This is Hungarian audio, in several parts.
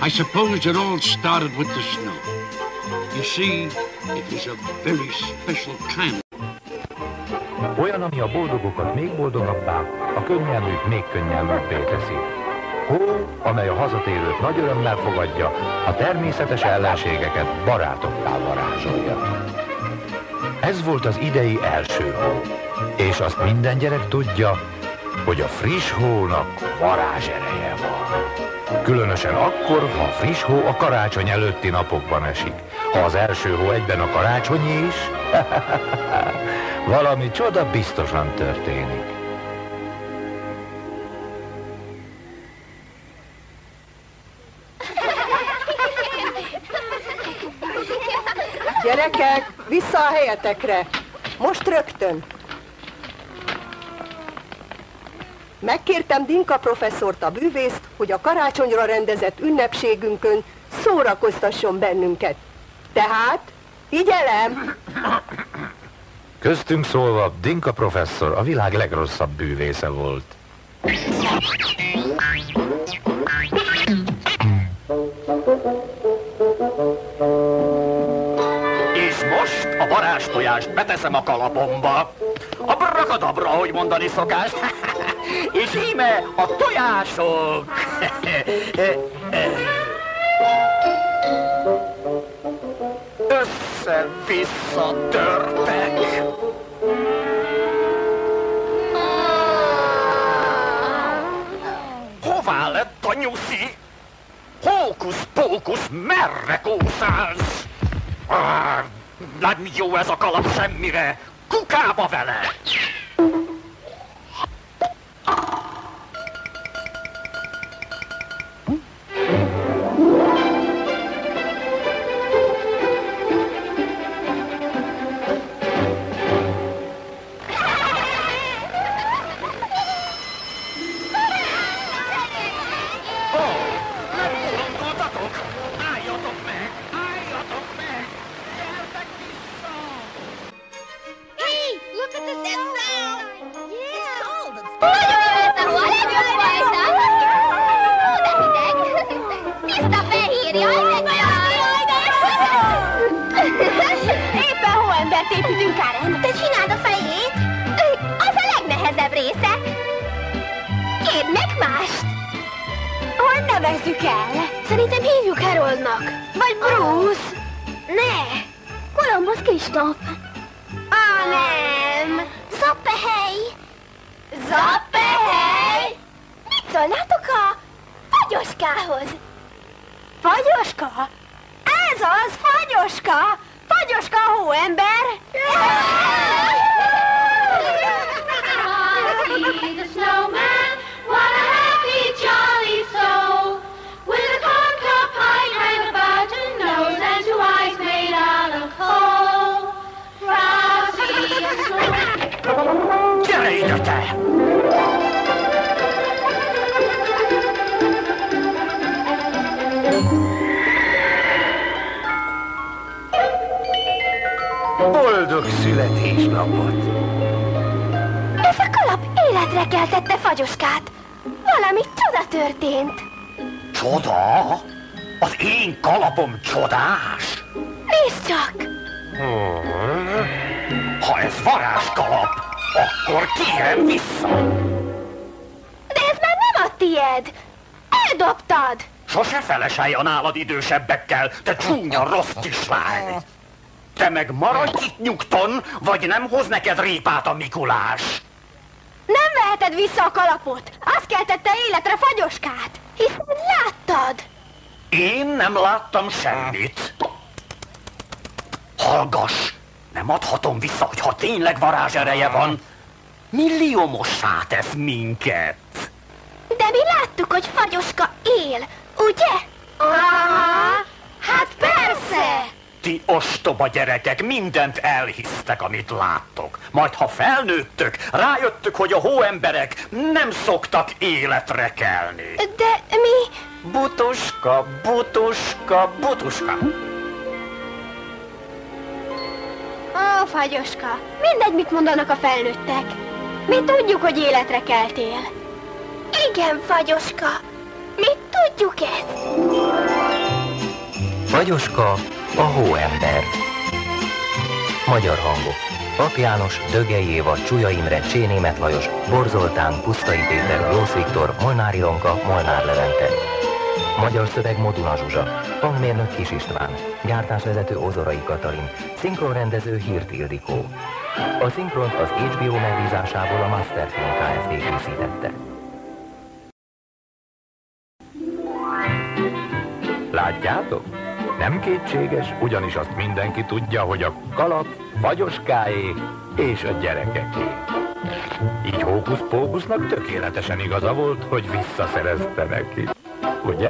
I suppose it all started with the snow. You see, it was a very special kind. Olyan, ami a boldogokat még boldogabbá, a könnyelműt még könnyelműbbé teszi. Hó, amely a hazatérőt nagy örömmel fogadja, a természetes ellenségeket barátokká varázsolja. Ez volt az idei első hó, és azt minden gyerek tudja, hogy a friss hónak varázsereje van. Különösen akkor, ha a friss hó a karácsony előtti napokban esik. Ha az első hó egyben a karácsonyi is, valami csoda biztosan történik. Gyerekek, vissza a helyetekre! Most rögtön! Megkértem Dinka professzort, a bűvészt, hogy a karácsonyra rendezett ünnepségünkön szórakoztasson bennünket. Tehát, figyelem! Köztünk szólva, Dinka professzor a világ legrosszabb bűvésze volt. És most a varázstojást beteszem a kalapomba. Abrakadabra, ahogy mondani szokás. És íme a tojások. Össze-vissza törtek. Hová lett a nyuszi? Hókusz-pókusz, merre kószálsz? Nem jó ez a kalap semmire. Kukába vele! Szerintem hívjuk Haroldnak. Vagy Bruce. Ne! Kolumbusz Kristóf. Nem! Zappehely! Zappehely! Mit szólnátok a fagyoskához? Fagyoska? Ez az, fagyoska! Fagyoska a hóember! The snowman, what a happy jolly soul, with a corncob hide and a button nose and 2 eyes made out of coal. Frosty the snowman. Gyere ide, te! Boldog születésnapot! Ez a kalap életre keltette Fagyoskát. Valami csoda történt. Csoda? Az én kalapom csodás? Nézd csak! Ha ez varázskalap, akkor kérem vissza! De ez már nem a tied! Eldobtad! Sose feleselj a nálad idősebbekkel, te csúnya rossz kislány! Te meg maradj itt nyugton, vagy nem hoz neked répát a Mikulás! Nem veheted vissza a kalapot! Az keltette életre Fagyoskát! Hiszen láttad! Én nem láttam semmit. Hallgass! Nem adhatom vissza, hogyha tényleg varázsereje van. Milliómossá tesz minket. De mi láttuk, hogy Fagyoska él, ugye? Aha, hát persze! Ti ostoba gyerekek mindent elhisztek, amit láttok. Majd ha felnőttök, rájöttök, hogy a hóemberek nem szoktak életre kelni. De mi... Butuska, butuska, butuska. Ó, Fagyoska, mindegy, mit mondanak a felnőttek. Mi tudjuk, hogy életre keltél. Igen, Fagyoska, mi tudjuk ezt. Fagyoska, a hóember. Magyar hangok. Pap János, Dögei Éva, Csuja Imre, Csénémet Lajos, Bor Zoltán, Pusztai Péter, Glósz Viktor, Molnár Ilonka, Molnár Levente. Magyar szöveg Moduna Zsuzsa, hangmérnök Kis István, gyártásvezető Ozorai Katalin, szinkronrendező Hirt Ildikó. A szinkront az HBO megbízásából a Masterfilm Kft. Készítette. Látjátok? Nem kétséges, ugyanis azt mindenki tudja, hogy a kalap Fagyoskáé és a gyerekeké. Így Hókusz-Pókusznak tökéletesen igaza volt, hogy visszaszerezte neki. Ugye?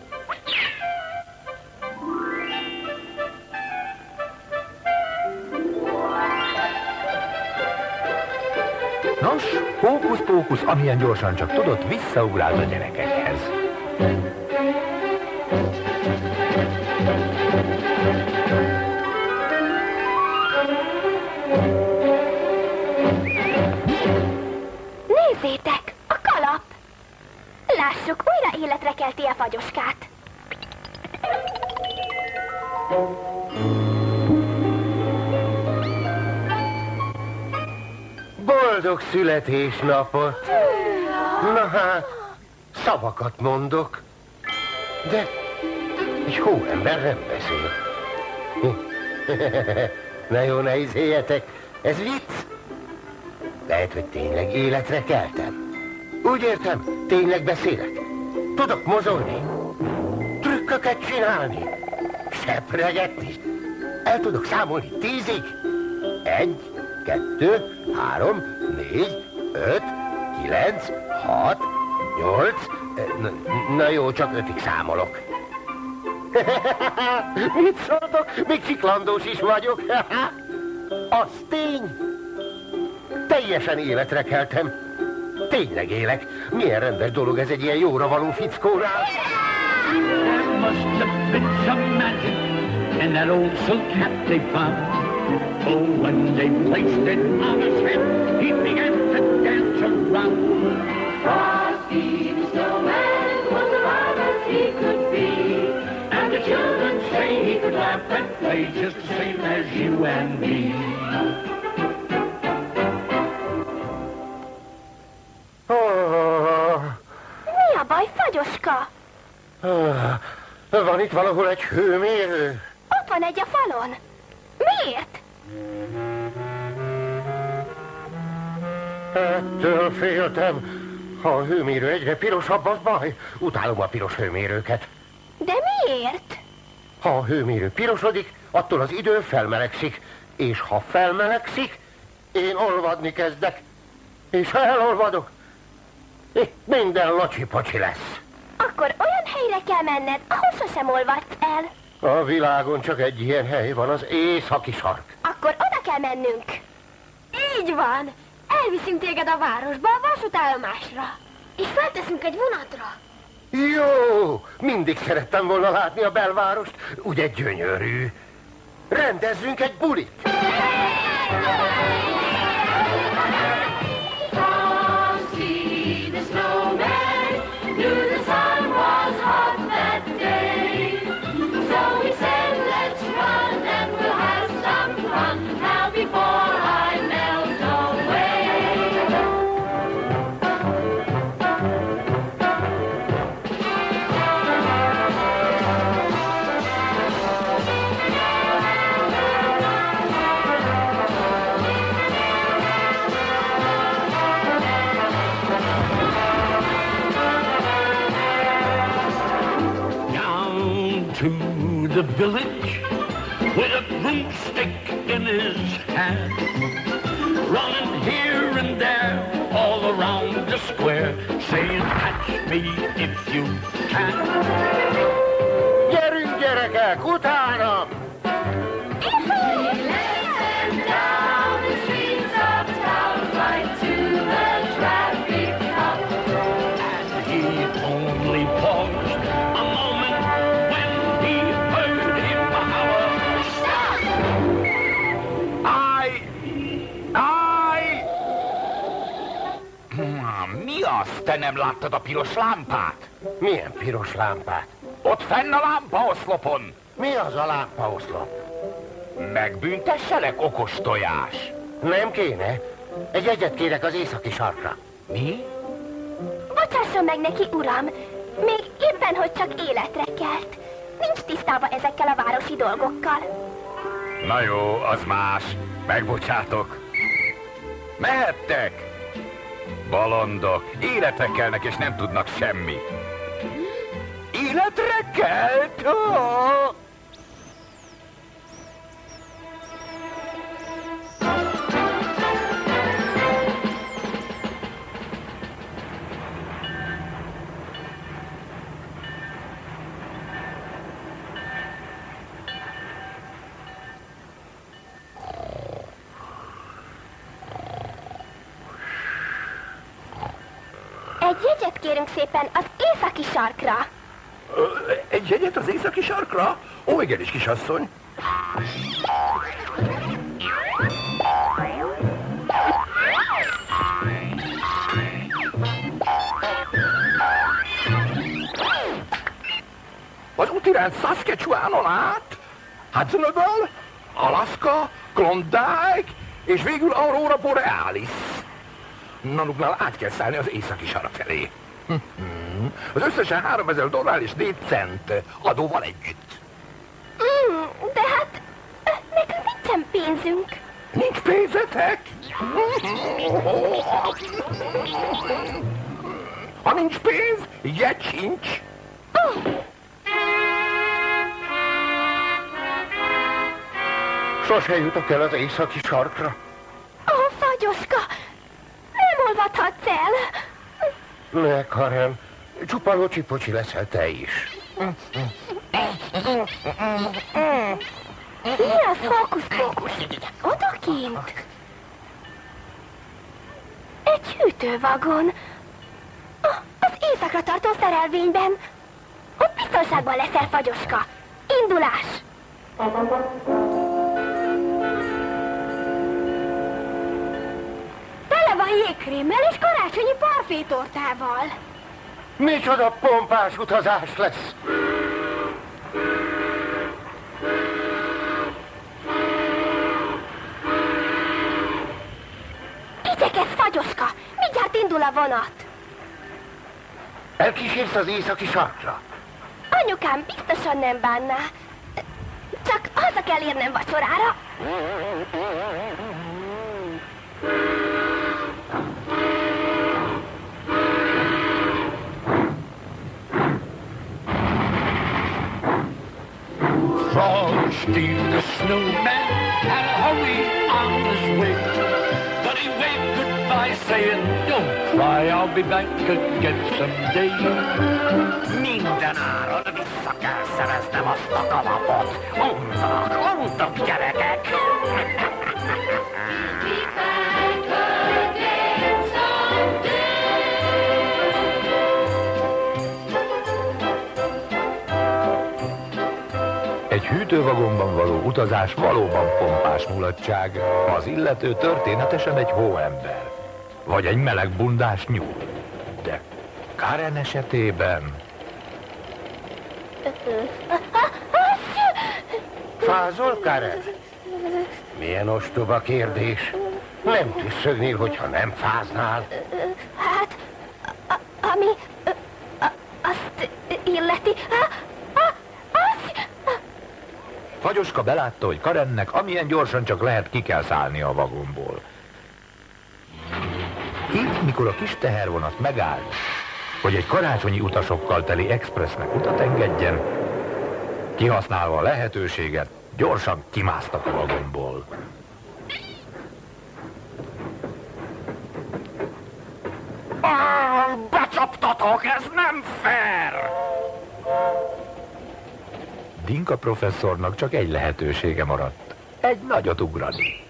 Nos, Hókusz-Pókusz, amilyen gyorsan csak tudott, visszaugrált a gyerekekhez. Nézzétek, a kalap! Lássuk, újra életre kelti a Fagyoskát. Boldog születésnapot! Na hát, szavakat mondok, de egy hóember nem beszél. Na jó, ne izéljetek, ez vicc. Lehet, hogy tényleg életre keltem. Úgy értem, tényleg beszélek. Tudok mozogni, trükköket csinálni, sepregetni. El tudok számolni 10-ig. 1, 2, 3, 4, 5, 9, 6, 8, na jó, csak 5-ig számolok. Mit szóltok? Még csiklandós is vagyok. Az tény. Teljesen életre keltem. Tényleg élek. Milyen rendes dolog ez egy ilyen jóra való fickónál. There must have been some magic in that old silk hat they found. Oh, when they placed it on his head, he began to dance around. Frosty the snowman was alive as he could be, and the children say he could laugh and play just the same as you and me. Mi a baj, Fagyoska? Van itt valahol egy hőmérő? Ott van egy a falon. Miért? Ettől féltem. Ha a hőmérő egyre pirosabb, az baj. Utálom a piros hőmérőket. De miért? Ha a hőmérő pirosodik, attól az idő felmelegszik. És ha felmelegszik, én olvadni kezdek. És ha elolvadok, itt minden lacsi-pacsi lesz. Akkor olyan helyre kell menned, ahol sosem olvadsz el. A világon csak egy ilyen hely van, az északi sark. Akkor oda kell mennünk. Így van. Elviszünk téged a városba, a vasútállomásra. És felteszünk egy vonatra. Jó, mindig szerettem volna látni a belvárost. Ugye gyönyörű. Rendezzünk egy bulit. Frosty the snowman knew the sun was hot that day, so he said, let's run and we'll have some fun now before I melt away. To the village with a broomstick in his hand, running here and there all around the square, saying, catch me if you can. Gyerünk, gyerekek, utánam! He led them down the streets of town right to the traffic cop. And he only paused a moment when he heard him holler, stop! Mi az? Te nem láttad a piros lámpát? Milyen piros lámpát? Ott fenn a lámpaoszlopon. Mi az a lámpaoszlop? Megbüntesselek, okos tojás? Nem kéne. Egy jegyet kérek az északi sarkra. Mi? Bocsásson meg neki, uram! Még éppen, hogy csak életre kelt. Nincs tisztában ezekkel a városi dolgokkal. Na jó, az más. Megbocsátok. Mehettek! Bolondok, életre kelnek és nem tudnak semmi. Életre kelt? Oh! Egy jegyet kérünk szépen az északi sarkra. Egy jegyet az északi sarkra? Ó, igenis, kisasszony. Az útirány Saskatchewanon át, Hudsonöböl, Alaska, Klondike, és végül Aurora Borealis. Nanuknál át kell szállni az északi sark felé. Az összesen $3000 és 4 cent adóval együtt. De hát nekünk nincsen pénzünk. Nincs pénzetek? Ha nincs pénz, jegy sincs. Sose jutok el az északi sarkra. Ó, Fagyoska! Nem olvadhatsz el! Ne, Karen, csupa locsi-pocsi leszel te is. Mi az hókusz-pókusz? Odakint? Egy hűtővagon. Az éjszakra tartó szerelvényben. Ott biztonságban leszel, Fagyoska. Indulás! Tele van jégkrémmel és karácsonyi parfétortával. Micsoda pompás utazás lesz! Igyekezz, Fagyoska! Mindjárt indul a vonat. Elkísérsz az északi sarkra? Anyukám biztosan nem bánná. Csak haza kell érnem vacsorára. Frosty the snowman had a hurry on his way, but he waved goodbye saying, don't cry, I'll be back again someday. Minden áron vissza kell szereznem azt a kalapot. Mondtak, gyerekek! Be back again someday. Egy hűtővagonban való utazás valóban pompás mulatság, ha az illető történetesen egy hóember, vagy egy meleg bundás nyúl. De Karen esetében... Fázol, Karen? Milyen ostoba kérdés. Nem tüsszögnél, hogyha nem fáznál. Hát, ami azt illeti... Fagyoska belátta, hogy Karennek amilyen gyorsan csak lehet ki kell szállni a vagonból. Így, mikor a kis tehervonat megállt, hogy egy karácsonyi utasokkal teli expressnek utat engedjen, kihasználva a lehetőséget, gyorsan kimásztak a vagonból. Becsaptatok, ez nem fair! Dinka professzornak csak egy lehetősége maradt. Egy nagyot ugrani.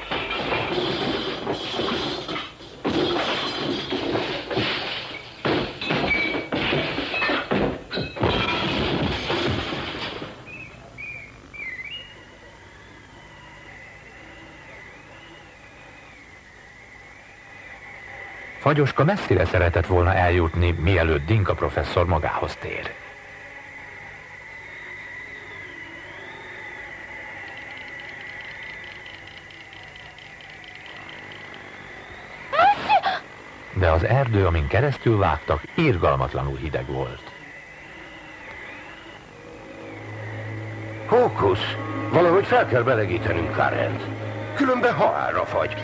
Fagyoska messzire szeretett volna eljutni, mielőtt Dinka professzor magához tér. de az erdő, amin keresztül vágtak, irgalmatlanul hideg volt. Hókusz, valahogy fel kell melegítenünk Karent. Különben halálra fagy.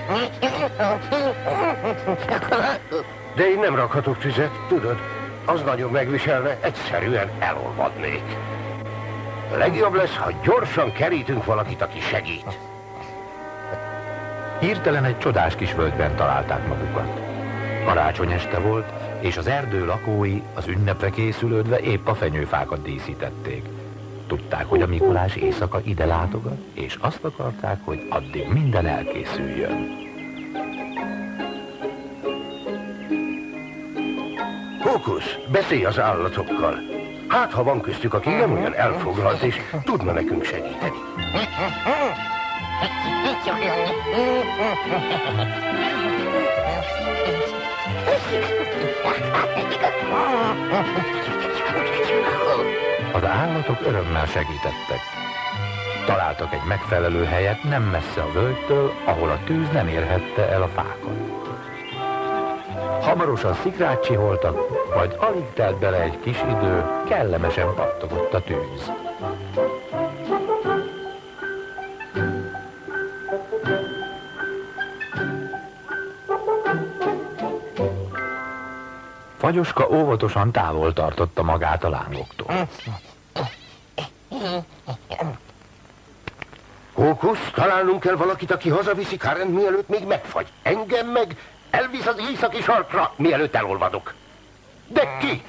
De én nem rakhatok tüzet, tudod? Az nagyon megviselne, egyszerűen elolvadnék. Legjobb lesz, ha gyorsan kerítünk valakit, aki segít. Hirtelen egy csodás kis völgyben találták magukat. Karácsony este volt, és az erdő lakói az ünnepre készülődve épp a fenyőfákat díszítették. Tudták, hogy a Mikulás éjszaka ide látogat, és azt akarták, hogy addig minden elkészüljön. Hókusz, beszélj az állatokkal. Hát, ha van köztük, aki nem olyan elfoglalt, és tudna nekünk segíteni. Az állatok örömmel segítettek. Találtak egy megfelelő helyet nem messze a völgytől, ahol a tűz nem érhette el a fákat. Hamarosan szikrát csiholtak, majd alig telt bele egy kis idő, kellemesen pattogott a tűz. Fagyoska óvatosan távol tartotta magát a lángoktól. Hókusz, találnunk kell valakit, aki hazaviszi Karent, mielőtt még megfagy. Engem meg elvisz az északi sarkra, mielőtt elolvadok. De ki?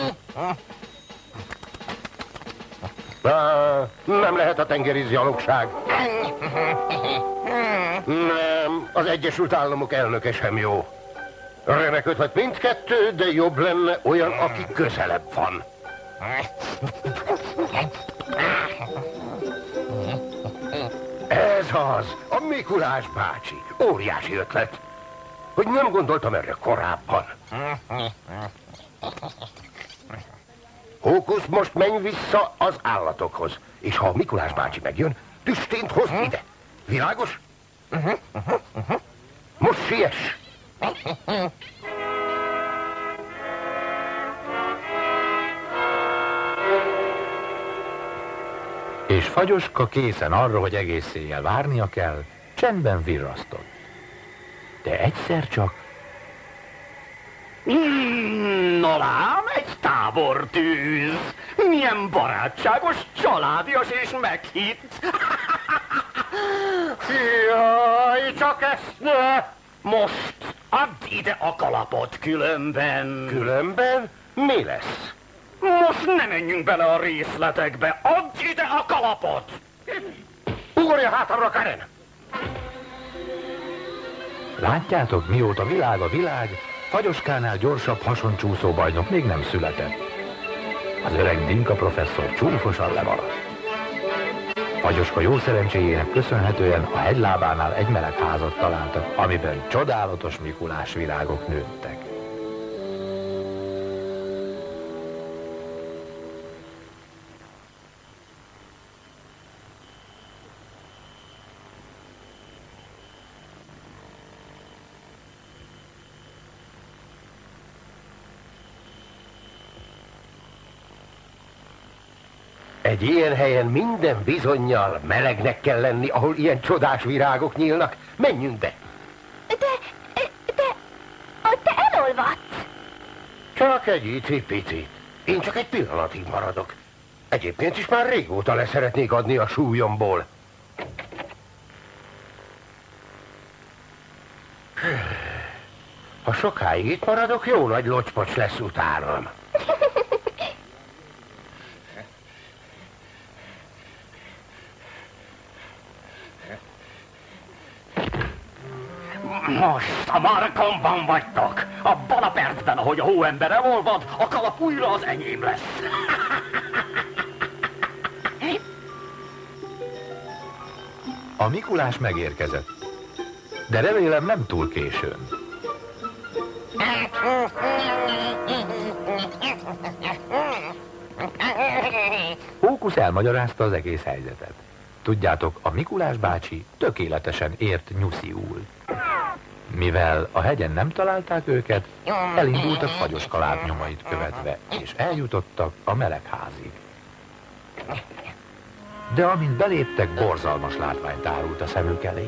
Nem lehet a tengeri zalogság. Nem, az Egyesült Államok elnöke sem jó. Remek ötlet mindkettő, de jobb lenne olyan, aki közelebb van. Ez az, a Mikulás bácsi. Óriási ötlet. Hogy nem gondoltam erre korábban. Hókusz, most menj vissza az állatokhoz. És ha a Mikulás bácsi megjön, tüstént hozd ide. Világos? Most siess! És Fagyoska készen arra, hogy egész éjjel várnia kell, csendben virrasztott. De egyszer csak... Na lám, egy tábortűz! Milyen barátságos, családias és meghitt! Jaj, csak ezt ne! Most add ide a kalapot, különben... Különben mi lesz? Most ne menjünk bele a részletekbe, add ide a kalapot! Ugorja hátamra, Karen! Látjátok, mióta világ a világ, Fagyoskánál gyorsabb hasoncsúszó bajnok még nem született. Az öreg Dinka professzor csúfosan lemaradt. Fagyoska jó szerencséjének köszönhetően a hegylábánál egy meleg házat találtak, amiben csodálatos Mikulás virágok nőttek. Egy ilyen helyen minden bizonnyal melegnek kell lenni, ahol ilyen csodás virágok nyílnak. Menjünk be! De, ott te elolvadsz. Csak egy icipici. Én csak egy pillanatig maradok. Egyébként is már régóta leszeretnék adni a súlyomból. Ha sokáig itt maradok, jó nagy locspocs lesz utánam. Most a markomban vagytok. Abban a percben, ahogy a hóember elolvad, a kalap újra az enyém lesz. A Mikulás megérkezett, de remélem nem túl későn. Hókusz elmagyarázta az egész helyzetet. Tudjátok, a Mikulás bácsi tökéletesen ért nyusziul. Mivel a hegyen nem találták őket, elindultak Fagyoska lábnyomait követve, és eljutottak a melegházig. De amint beléptek, borzalmas látvány tárult a szemük elé.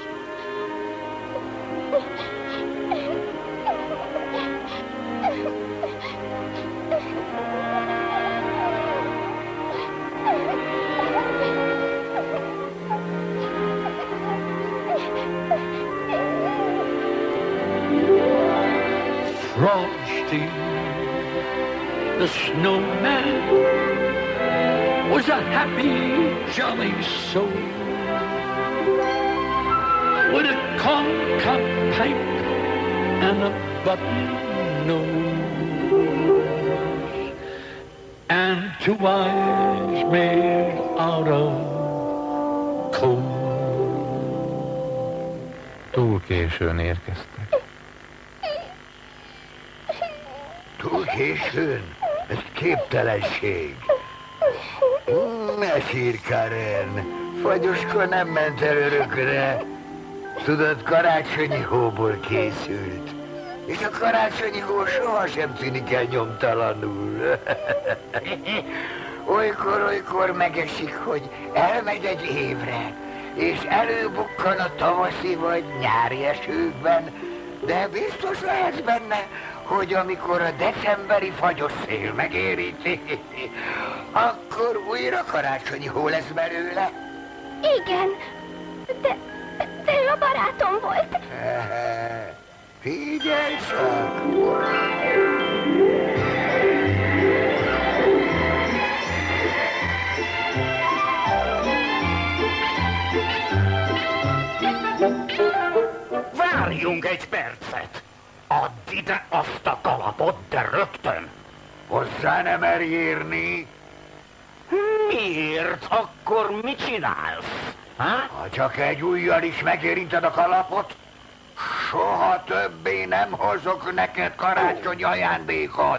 Frosty, the snowman, was a happy, jolly soul with a corncob pipe and a button nose and two eyes made out of coal. Túl későn érkeztek. Túl későn? Ez képtelenség. Ne sírj, Karen. Fagyoska nem ment el örökre. Tudod, karácsonyi hóból készült. És a karácsonyi hó sohasem tűnik el nyomtalanul. Olykor megesik, hogy elmegy egy évre, és előbukkan a tavaszi vagy nyári esőkben, de biztos lehetsz benne, hogy amikor a decemberi fagyos szél megéríti, akkor újra karácsonyi hó lesz belőle. Igen, de ő a barátom volt. Figyelj csak! Várjunk egy percet! Add ide azt a kalapot, de rögtön! Hozzá nem merj érni! Miért? Akkor mit csinálsz? Ha csak egy ujjal is megérinted a kalapot, soha többé nem hozok neked karácsonyi ajándékot.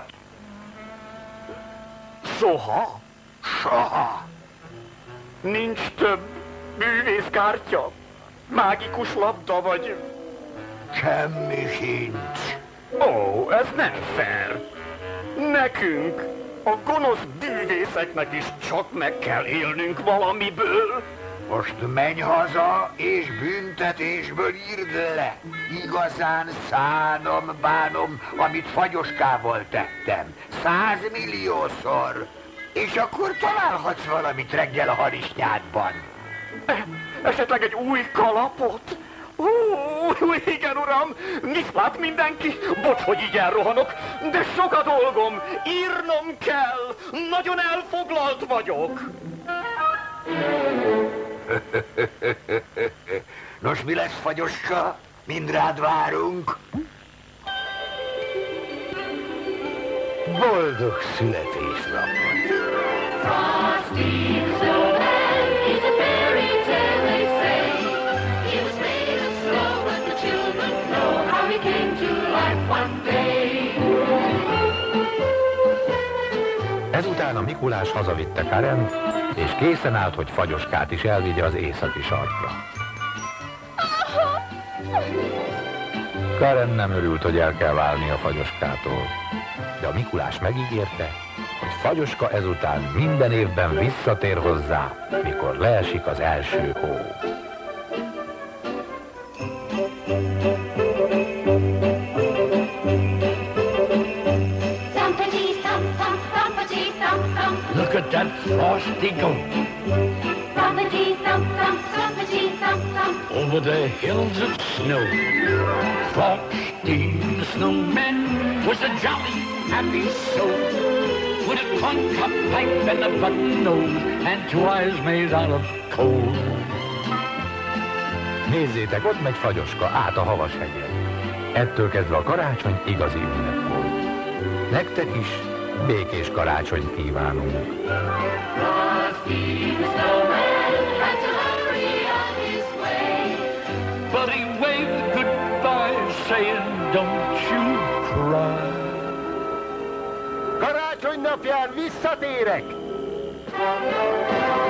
Soha? Soha. Nincs több bűvészkártya? Mágikus labda vagy... Semmi sincs. Ó, ez nem fair. Nekünk, a gonosz bűvészeknek is csak meg kell élnünk valamiből. Most menj haza, és büntetésből írd le. Igazán bánom, amit Fagyoskával tettem. 100 milliószor. És akkor találhatsz valamit reggel a harisnyádban. Esetleg egy új kalapot? Igen, uram, viszlát mindenki. Bocs, hogy így elrohanok, de sok a dolgom. Írnom kell. Nagyon elfoglalt vagyok. Nos, mi lesz, Fagyoska? Mind rád várunk. Boldog születésnapot! Frosty the Snowman is a fairy tale, they say. He was made of snow, and the children know how he came to life one day. Ezután a Mikulás hazavitte Karent, és készen állt, hogy Fagyoskát is elvigye az északi sarkra. Karen nem örült, hogy el kell válni a Fagyoskától, de a Mikulás megígérte, hogy Fagyoska ezután minden évben visszatér hozzá, mikor leesik az első hó. Look at that frosty goat. Over the hills of snow. Frosty the Snowman was a jolly, happy soul, with a corncob pipe and a button nose and two eyes made out of coal. Nézzétek, ott megy Fagyoska át a Havashegyen. Ettől kezdve a karácsony igazi ünnep volt. Nektek is békés karácsonyt kívánunk. Frosty the Snowman had to hurry on his way. But he waved goodbye, saying, don't you cry. Karácsony napján visszatérek!